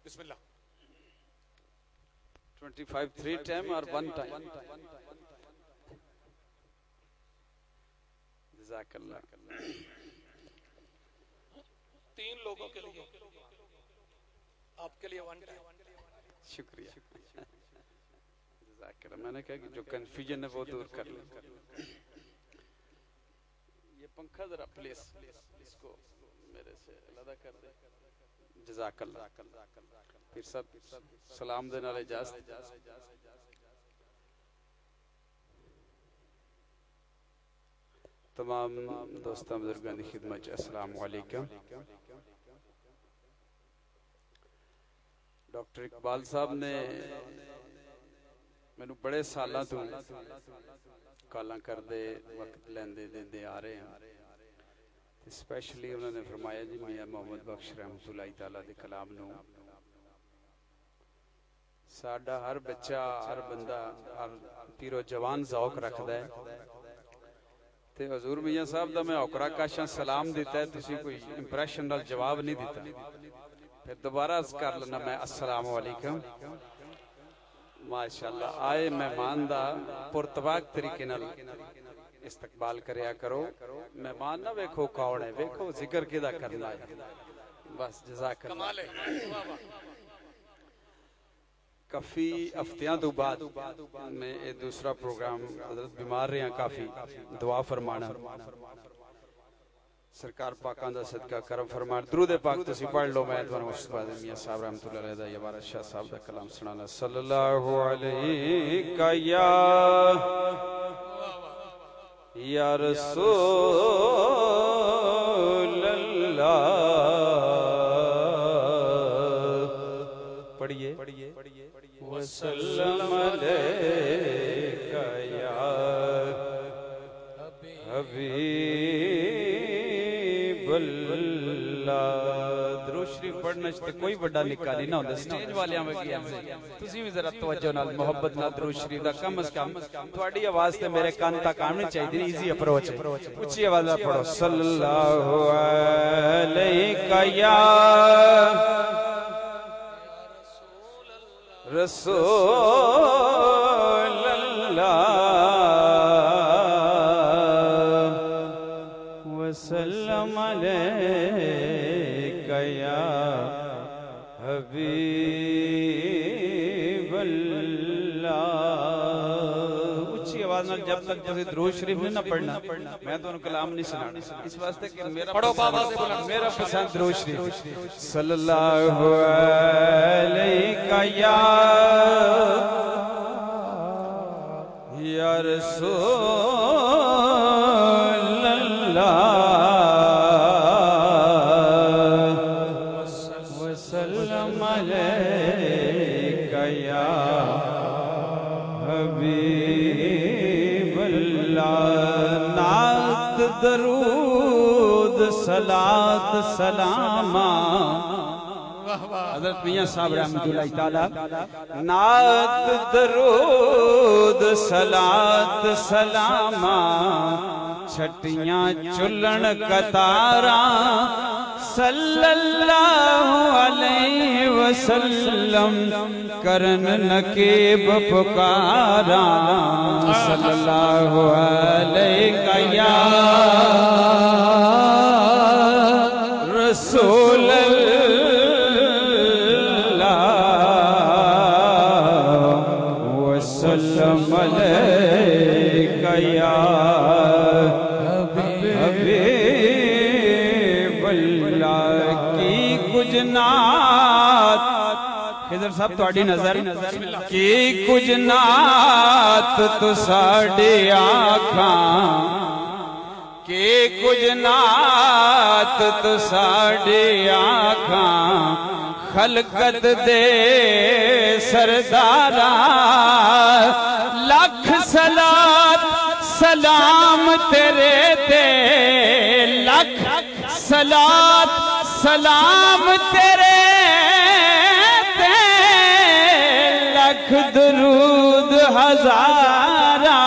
بسم اللہ 25 3 ٹائم اور 1 ٹائم جزاک اللہ 3 لوگوں کے لیے آپ کے لیے 1 ٹائم شکریہ جزاک اللہ میں نے کہا کہ جو کنفیوژن ہے وہ دور کر لیں یہ پنکھا ذرا پلیس اس کو میرے سے علیحدہ کر دیں جزاک اللہ پھر سب سلام دینے والے اجازت تمام دوستان بزرگان دی خدمت السلام علیکم ڈاکٹر اقبال صاحب نے میں بڑے سالاں تو کالاں کر دے وقت لیندے دیندے آ رہے ہیں اسپیشلی انہوں نے فرمایا جی میاں محمد بخش رحمت اللہ تعالیٰ دے کلام نو ساڈا ہر بچہ ہر بندہ ہر پیرو جوان ذوق رکھدا ہے تے حضور میاں صاحب دا میں اوکرا کاشاں سلام دیتا ہے تسی کوئی امپریشن نال جواب نہیں دیتا پھر دوبارہ عرض کر لینا میں السلام علیکم ماشاءاللہ آئے مہمان دا پرتواق طریقے نال استقبال کریا کرو مہمان نہ ویکھو کون ہے ویکھو ذکر کدا کرنا ہے بس جزاک اللہ کافی ہفتیاں تو بعد میں یہ دوسرا پروگرام حضرت بیمار رہے ہیں کافی دعا فرمانا سرکار پاکاں دا صدقہ کرم فرمان درود پاک تسی پڑھ لو میں تمہارا مصطفیٰ میاں صاحب رحمت اللہ علیہ دا یا بارہ شاہ صاحب دا کلام سنانا صلی اللہ علیہ یا رسول اللہ پڑھئے وسلم علیکہ یا حبیب اللہ درود شریف پڑھنا چاہتے کوئی بڑا نکاح نہیں نہ ہوتا سٹیج والے ہمیں کیا تسی بھی ذرا توجہ نال محبت نال درود شریف دا کم از کم تھوڑی آواز تے میرے کان تک آنے چاہیے ایزی اپروچ ہے اچھی آواز پڑھو صلی اللہ علیہ یا رسول اللہ وسلم علیکہ یا حبیب اللہ اچھی آواز نال جب تک جیسے درود شریف نہیں نہ پڑھنا میں تو ان کلام نہیں سنانا اس واسطے کہ میرا میرا پسند درود شریف صلی اللہ علیکہ یا رسول اللہ وسلم علیکہ یا حبیب اللہ نعت درود صلاۃ سلامہ حضرت میاں صاحب رحمت اللہ تعالیٰ نعت درود صلاۃ سلامہ چھٹیاں چلن قطاراں صلی اللہ علیہ وسلم کرن نکیب پکاراں صلی اللہ علیہ یا رسول وسلم علیکہ یا حبیب اللہ کی کچھ نعت خضر صاحب تواڈی نظر کی کچھ نعت تو ساڈے آکھاں کی کچھ نعت تو ساڈے آکھاں خلقت دے سرداراں لکھ صلاۃ سلام تیرے تے لکھ صلاۃ سلام تیرے تے لکھ درود ہزاراں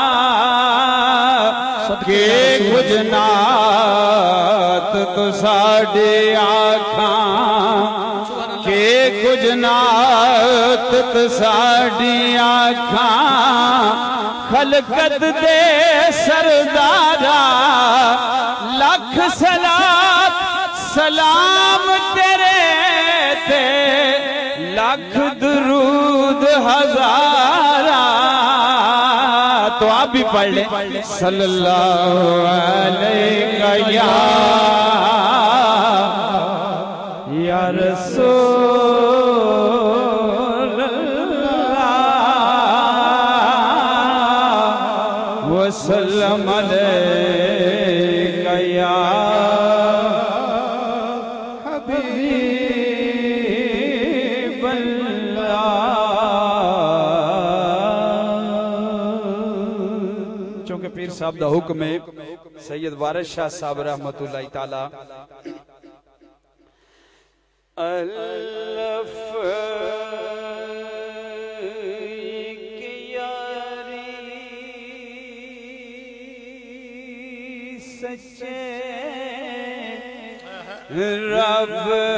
کہ کچھ نعت تو ساڈے آکھاں کہ کچھ نات ساڑی آنکھاں خلقت دے سردارا لکھ صلات سلام تیرے تے لکھ درود ہزارا. تو آپ بھی پڑھ لیں صلی اللہ علیہ یا رسول اللہ وسلم علیہ یا حبیب اللہ. چونکہ پیر صاحب دا حکم ہے سید وارث شاہ صاحب رحمت اللہ تعالی الف کی یاری سچے رب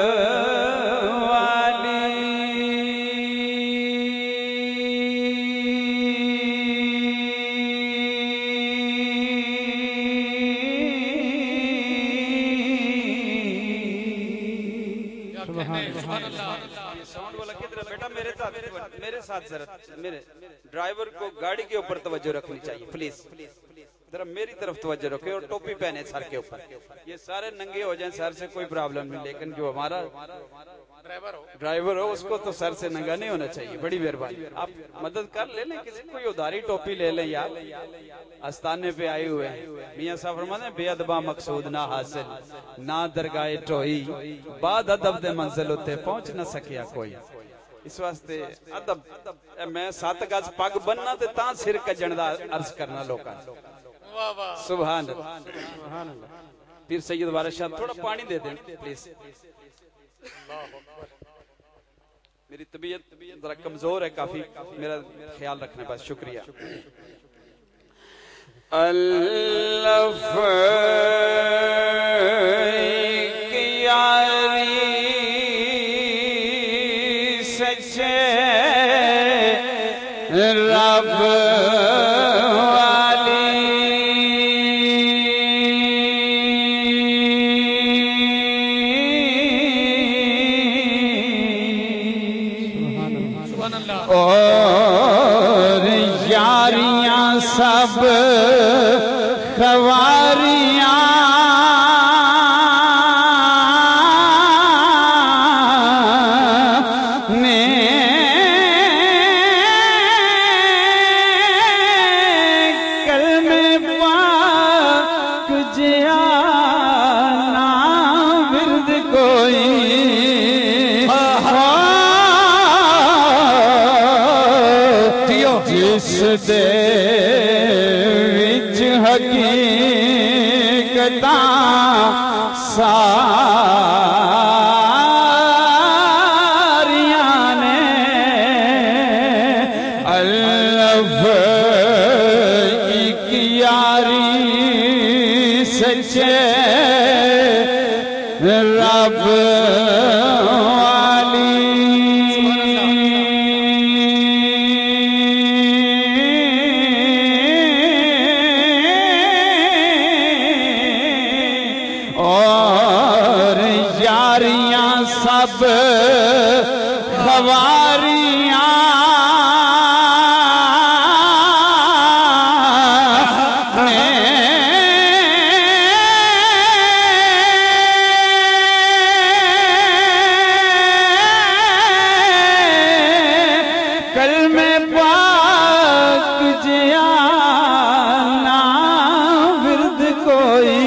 میرے ساتھ ذرا میرے ڈرائیور کو گاڑی کے اوپر توجہ رکھنی چاہیے پلیز. ذرا میری طرف توجہ رکھیں اور ٹوپی پہنے سر کے اوپر. یہ سارے ننگے ہو جائیں سر سے کوئی پرابلم نہیں, لیکن جو ہمارا ڈرائیور ہو اس کو تو سر سے ننگا نہیں ہونا چاہیے. بڑی مہربانی آپ مدد کر لے لیں, کسی کوئی ادھاری ٹوپی لے لیں یار. آستانے پہ آئے ہوئے میاں صاحب فرماتے ہیں بے ادبا مقصود نہ حاصل نہ درگاہ ٹوئی بعد ادب دے منزل ہوتے پہنچ نہ سکیا کوئی. اس واسطے ادب میں 7 گز پگ بننا تے تاں سر کجن دا عرض کرنا لوکاں. سبحان اللہ. پیر سید وارث شاہ تھوڑا پانی دے دیں پلیز. میری طبیعت ذرا کمزور ہے کافی, میرا خیال رکھنے بس. شکریہ. الف کی یاری سچے رب اور یاریاں سب خواریاں نے کلمہ پاک جیا نا ورد کوئی جس دے وچ حقیقتاں ساریاں نے الف ایک یاری سچے رب سب خواریاں کلمہ پاک جیا نا ورد کوئی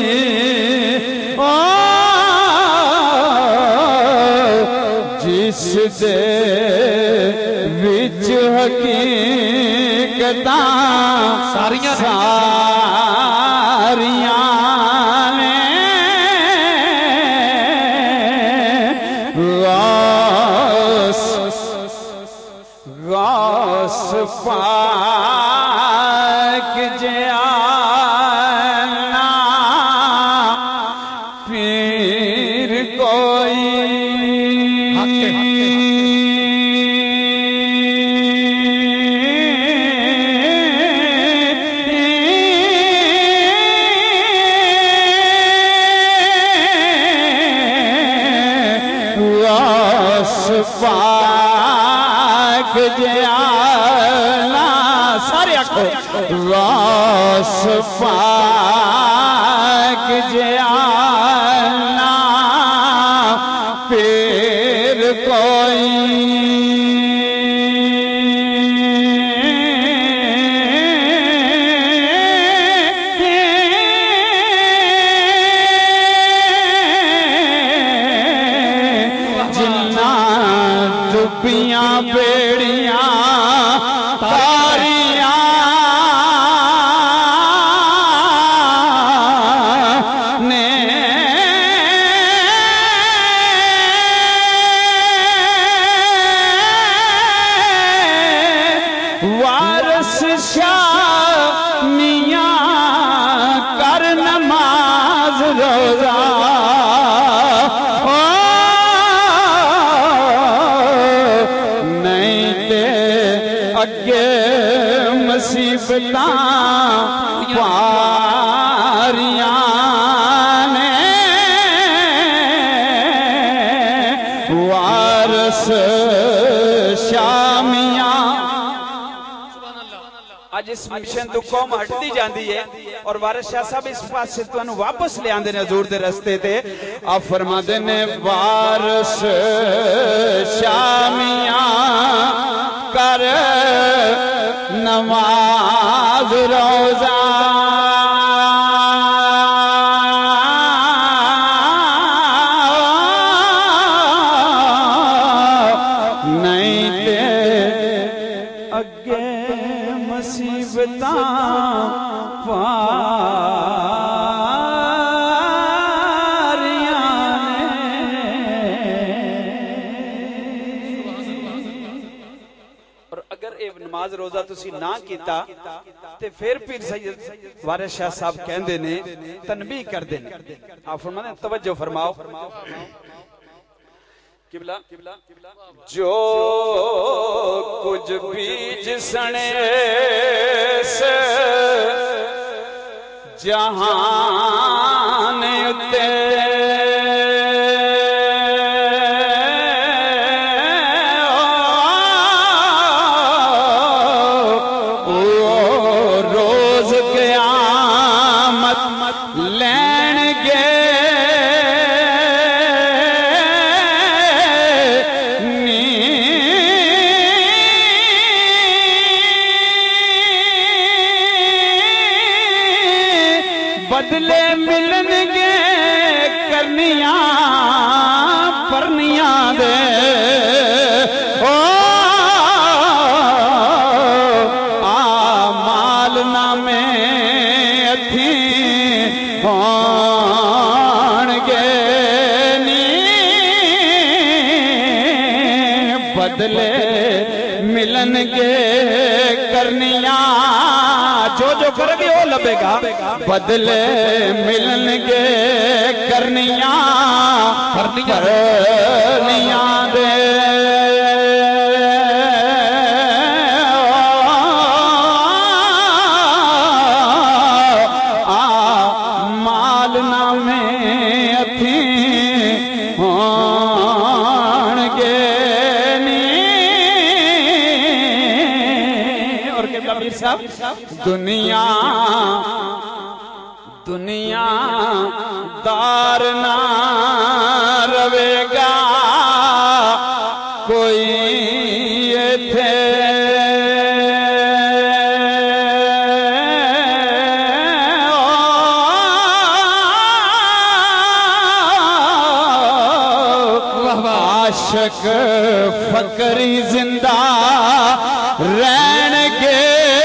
جس دے وچ حقیقتاں ساریاں نے غوث پاک جیا نا پیر کوئی پاک جانا سارے آنکھو غوث پاک جانا پھر کوئی دبیاں بیڑیاں تاریاں نے وارث شامیاں کر نماز روزہ اگے مصیبتاں پاریاں نے وارث شامیاں آج اس مشن تو قوم ہٹ دی جاندی ہے اور وارث شاہ صاحب اس پاس سے تو انہوں واپس لے آندے نے حضور دے رستے تے آپ فرما دے نے وارث شامیاں کر نماز روزہ نہیں تے اگے مصیبتاں نماز روزہ تسی نہ کیتا تے پھر پیر سید وارث شاہ صاحب کہندے نے تنبیہ کر دینے آپ فرمانے توجہ فرماؤ قبلہ جو کچھ بیج سنے سے جہان اتے لین گے بدلے ملن گے کرنیاں پرنیاں دے آمال نامے ہون گے نی بدلے ملن گے کرنیاں جو کرے گی وہ لبے گا بدلے ملن گے کرنیاں دے دنیا دار نہ روے گا کوئی تھے عاشق فقری زندہ رہن گے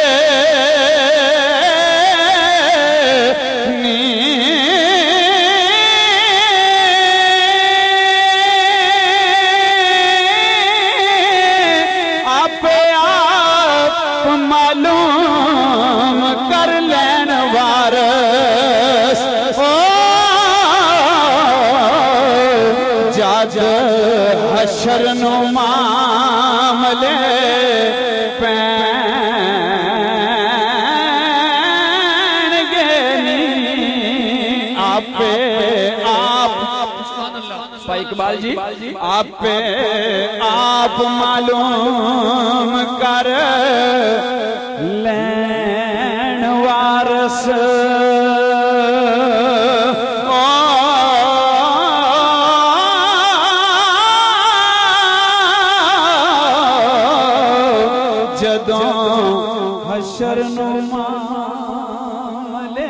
معلوم کر لین وارث جاج حشر نو मामले पैण गेनी आपे आप भाई इकबाल जी आपे आप मालूम कर लैन वारस जदों हशर नु मामले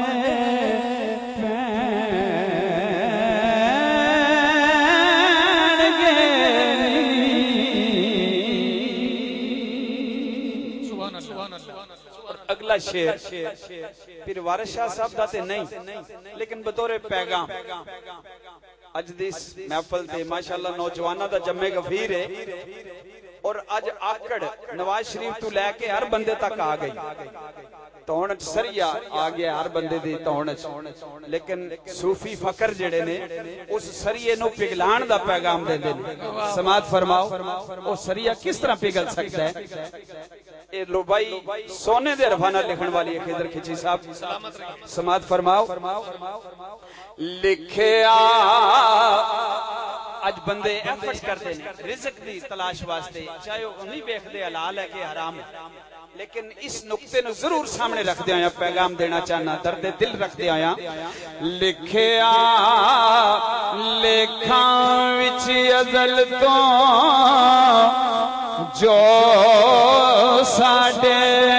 अगला शेर फिर वारिस शाह साहब दा ते नहीं लेकिन बतौर पैगाम अज दी महफल ते माशाअल्लाह नौजवाना दा जम्मे गफीर है और अज आकड़ नवाज शरीफ तू लैके हर बंदे तक आ गई तौण सरिया आ गया हर बंदे दी तौण लेकिन सूफी फकर जेड़े ने उस सरिये नु पिघलाण दा पैगाम देंदे ने समात फरमाओ ओ सरिया किस तरह पिघल सकता है ए लो भाई सोने दे रफाना लिखण वाली है खिदर खिची साहब समात फरमाओ लिखया आज बंदे एफर्ट्स करते हैं रिज़्क दी तलाश वास्ते चाहे वो नहीं देखते हलाल है कि हराम है लेकिन इस नुक्ते नु जरूर सामने रखदे आया पैगाम देना चाहना दर्द दिल रखदे आया लिखया लेखां विच अज़ल तो जो साडे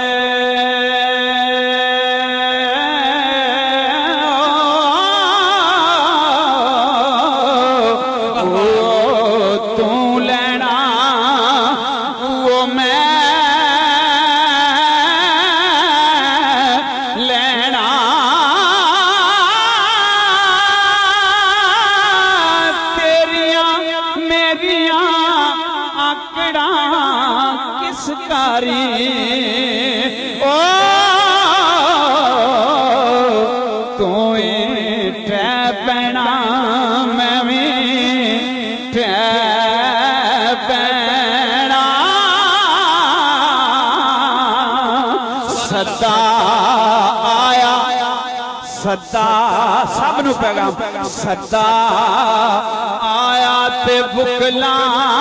सदा सबनू पैगाम सदा आया ते बुकला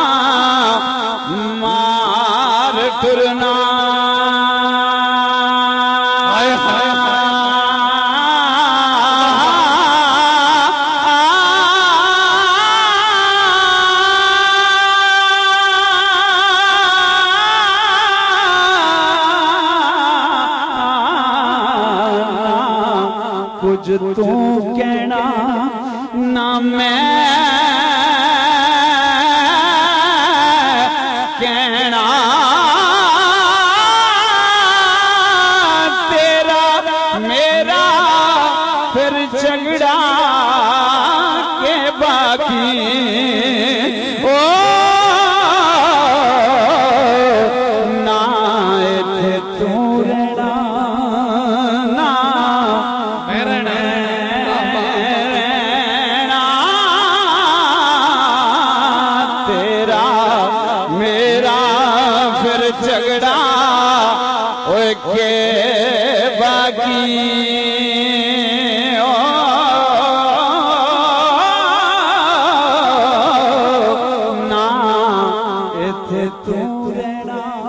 मार टुरना कुछ तू कहना ना मैं कहना तेरा मेरा फिर झगड़ा के बाकी ओ ना थे तू रहना झगड़ा के बाकी ना इथे तू रहना